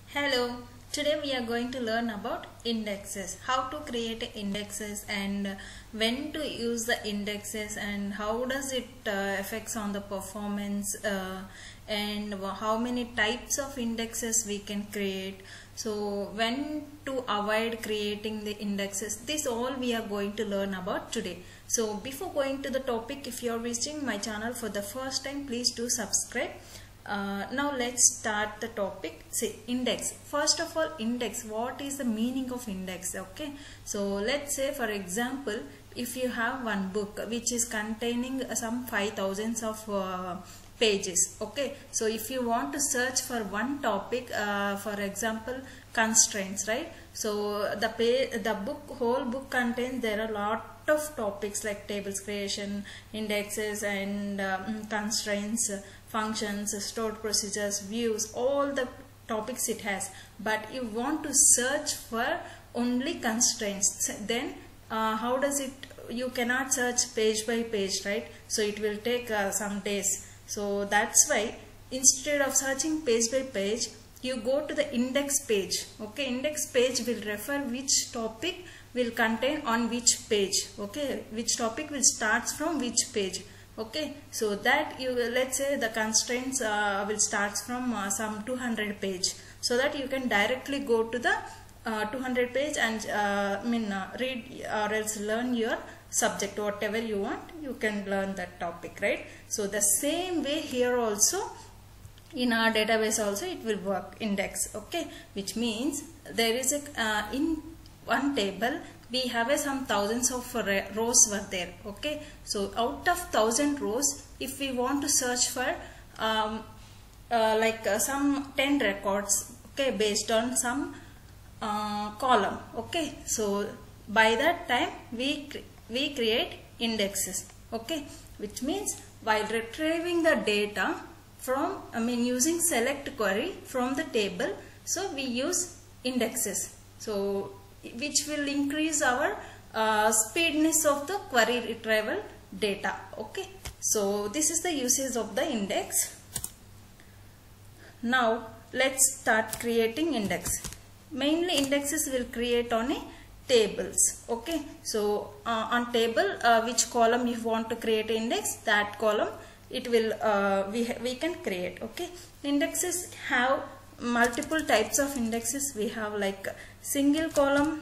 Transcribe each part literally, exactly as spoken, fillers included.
Hello, today we are going to learn about indexes, how to create indexes and when to use the indexes and how does it uh, affects on the performance uh, and how many types of indexes we can create. So when to avoid creating the indexes, this all we are going to learn about today. So before going to the topic, if you are visiting my channel for the first time, please do subscribe. Uh, now let's start the topic. Say index. First of all, index. What is the meaning of index? Okay. So let's say, for example, if you have one book which is containing some five thousands of uh, pages. Okay. So if you want to search for one topic, uh, for example, constraints, right? So the pay, the book whole book contains there are a lot of topics like tables creation, indexes, and um, constraints, functions, stored procedures, views, all the topics it has. But you want to search for only constraints, then uh, how does it, you cannot search page by page, right? So it will take uh, some days. So that's why instead of searching page by page, you go to the index page. Okay, index page will refer which topic will contain on which page. Okay, which topic will starts from which page. Okay, so that you let's say the constraints uh, will starts from uh, some two hundred page, so that you can directly go to the uh, two hundred page and uh, I mean uh, read or else learn your subject, whatever you want, you can learn that topic, right? So the same way here also, in our database also it will work, index. Okay, which means there is a uh, in one table we have a some thousands of rows were there. Okay, so out of thousand rows, if we want to search for um, uh, like uh, some ten records, okay, based on some uh, column. Okay, so by that time we we create indexes. Okay, which means while retrieving the data from, I mean using select query from the table, so we use indexes, so which will increase our uh, speedness of the query retrieval data. Okay, so this is the usage of the index. Now let's start creating index. Mainly indexes will create on a tables. Okay, so uh, on table, uh, which column you want to create index, that column it will uh, we, we can create. Okay, indexes have multiple types of indexes. We have like single column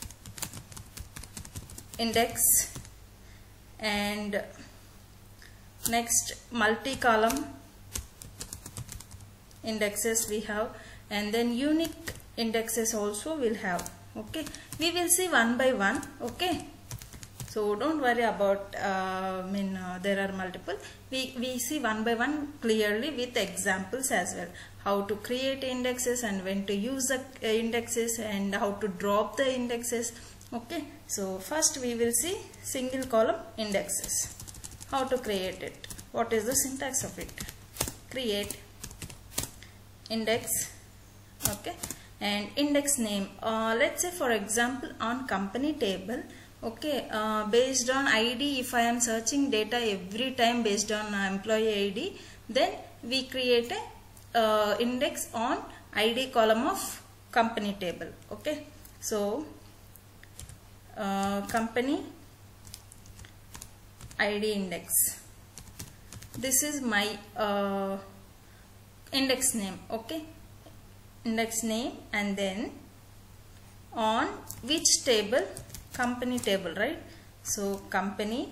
index, and next multi-column indexes we have, and then unique indexes also will have. Okay, we will see one by one. Okay, so don't worry about uh, I mean uh, there are multiple. We, we see one by one clearly with examples as well. How to create indexes and when to use the uh, indexes and how to drop the indexes. Okay, so first we will see single column indexes. How to create it. What is the syntax of it? Create index. Okay, and index name. Uh, let's say for example on company table. Okay, uh, based on I D, if I am searching data every time based on uh, employee I D, then we create a uh, index on I D column of company table. Okay, so uh, company I D index. This is my uh, index name. Okay, index name, and then on which table? Company table, right? So company,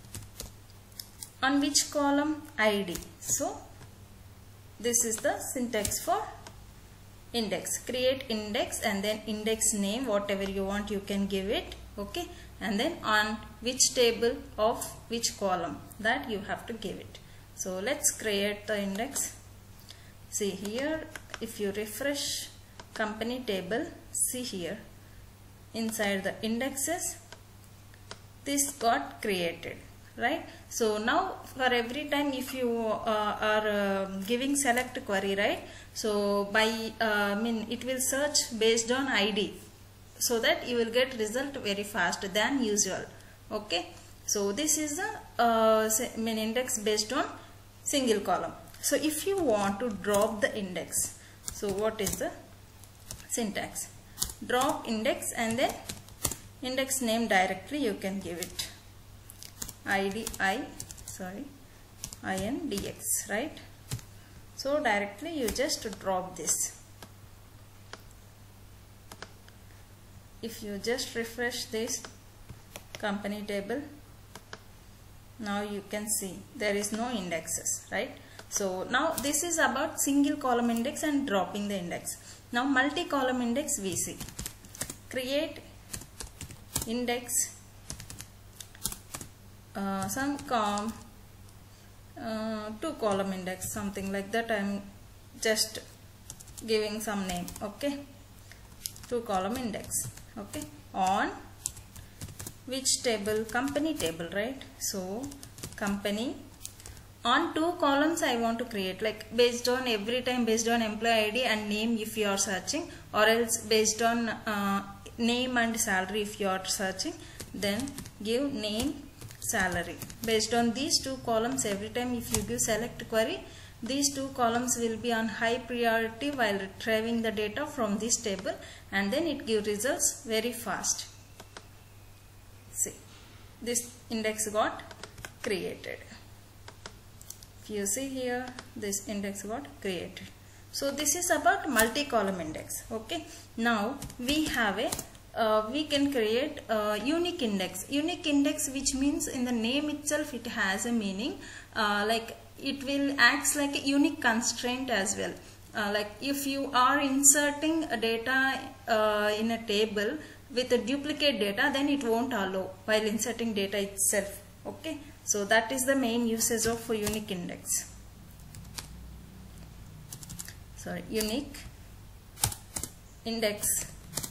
on which column? I D. So this is the syntax for index. Create index and then index name, whatever you want you can give it. Okay, and then on which table of which column, that you have to give it. So let's create the index. See here, if you refresh company table, see here inside the indexes, this got created, right? So now for every time if you uh, are uh, giving select query, right? So by uh, I mean it will search based on I D, so that you will get result very fast than usual. Okay, so this is the uh, I mean index based on single column. So if you want to drop the index, so what is the syntax. Drop index and then index name directly you can give it. id I sorry index, right? So directly you just drop this. If you just refresh this company table, now you can see there is no indexes, right? So now this is about single column index and dropping the index. Now multi-column index we see. Create index uh, some com uh, two column index, something like that. I am just giving some name. Okay, two column index. Okay, on which table? Company table, right? So company. On two columns I want to create, like based on every time based on employee I D and name if you are searching, or else based on uh, name and salary if you are searching. Then give name, salary. Based on these two columns, every time if you give select query, these two columns will be on high priority while retrieving the data from this table, and then it gives results very fast. See, this index got created. If you see here, this index got created. So this is about multi-column index. Okay. Now we have a uh, we can create a unique index. Unique index, which means in the name itself it has a meaning. Uh, like it will acts like a unique constraint as well. Uh, like if you are inserting a data uh, in a table with a duplicate data, then it won't allow while inserting data itself. Okay. So that is the main usage of a unique index. Sorry, unique index,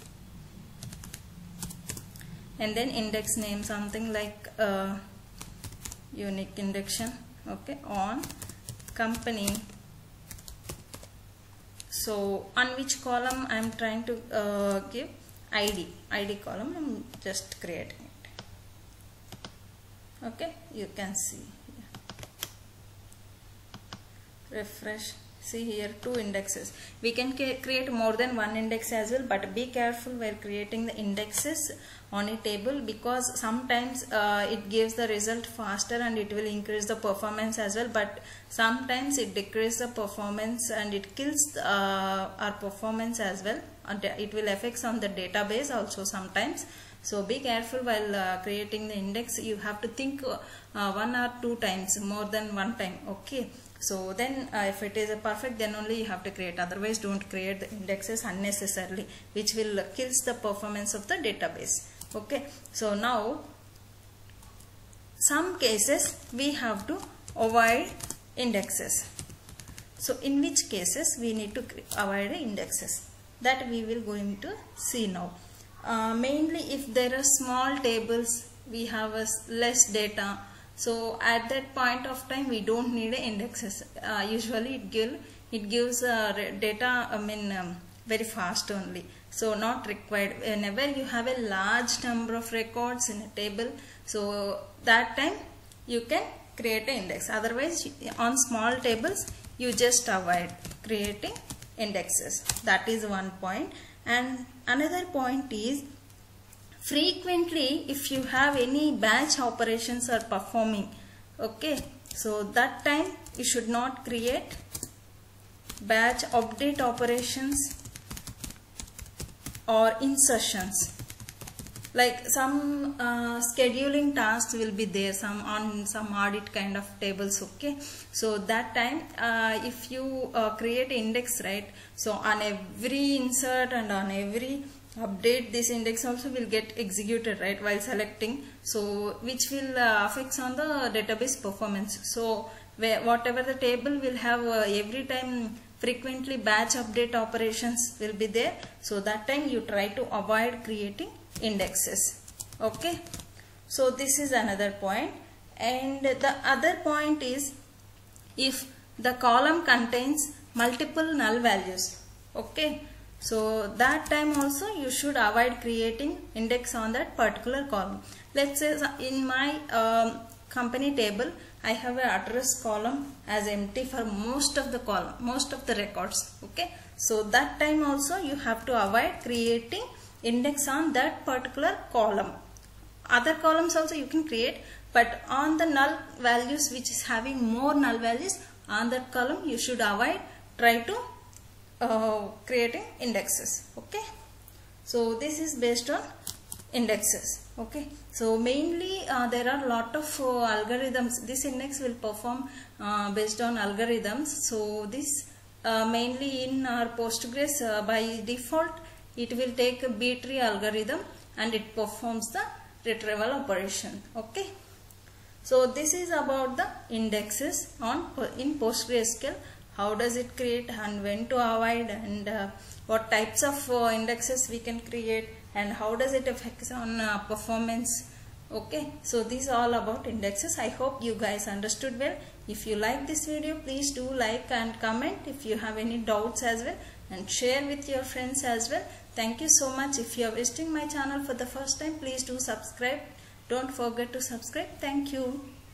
and then index name, something like uh, unique indection. Okay, on company. So on which column I am trying to uh, give I D, I D column. I am just creating. Okay, you can see here. Refresh. See here, two indexes. We can create more than one index as well, but be careful while creating the indexes on a table, because sometimes uh, it gives the result faster and it will increase the performance as well, but sometimes it decreases the performance and it kills uh, our performance as well, and it will affect on the database also sometimes. So be careful while uh, creating the index. You have to think uh, one or two times, more than one time. Okay. So then uh, if it is a perfect, then only you have to create. Otherwise don't create the indexes unnecessarily, which will uh, kills the performance of the database. Okay. So now some cases we have to avoid indexes. So in which cases we need to avoid indexes, that we will going to see now. Uh, mainly if there are small tables, we have a less data, so at that point of time we don't need indexes. Uh, usually it give it gives uh, data I mean um, very fast only, so not required. Whenever you have a large number of records in a table, so that time you can create an index. Otherwise on small tables you just avoid creating indexes. That is one point. And another point is, frequently if you have any batch operations are performing, okay, so that time you should not create batch update operations or insertions. Like some uh, scheduling tasks will be there, some on some audit kind of tables. Okay, so that time uh, if you uh, create index, right, so on every insert and on every update, this index also will get executed, right, while selecting, so which will uh, affects on the database performance. So where whatever the table will have uh, every time frequently batch update operations will be there, so that time you try to avoid creating indexes. Okay, so this is another point. And the other point is, if the column contains multiple null values, okay, so that time also you should avoid creating index on that particular column. Let's say in my um, company table I have an address column as empty for most of the column, most of the records. Okay, So that time also you have to avoid creating index on that particular column. Other columns also you can create, but on the null values which is having more null values, on that column you should avoid, try to uh, creating indexes. Okay, so this is based on indexes. Okay, so mainly uh, there are lot of uh, algorithms. This index will perform uh, based on algorithms. So this uh, mainly in our Postgres uh, by default it will take a B tree algorithm and it performs the retrieval operation. Okay, so this is about the indexes on in PostgreSQL. How does it create and when to avoid, and uh, what types of uh, indexes we can create, and how does it affect on uh, performance. Okay, so this is all about indexes. I hope you guys understood well. If you like this video, please do like and comment. If you have any doubts as well, and share with your friends as well. Thank you so much. If you are visiting my channel for the first time, please do subscribe. Don't forget to subscribe. Thank you.